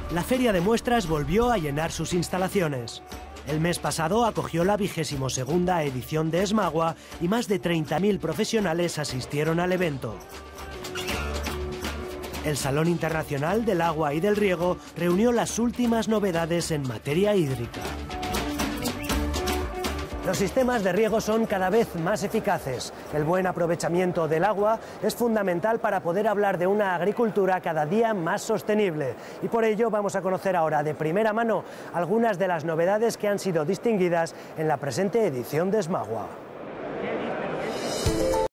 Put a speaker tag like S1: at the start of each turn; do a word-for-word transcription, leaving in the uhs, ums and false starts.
S1: la Feria de Muestras volvió a llenar sus instalaciones. El mes pasado acogió la vigésimo segunda edición de Smagua y más de treinta mil profesionales asistieron al evento. El Salón Internacional del Agua y del Riego reunió las últimas novedades en materia hídrica. Los sistemas de riego son cada vez más eficaces. El buen aprovechamiento del agua es fundamental para poder hablar de una agricultura cada día más sostenible. Y por ello vamos a conocer ahora de primera mano algunas de las novedades que han sido distinguidas en la presente edición de Smagua.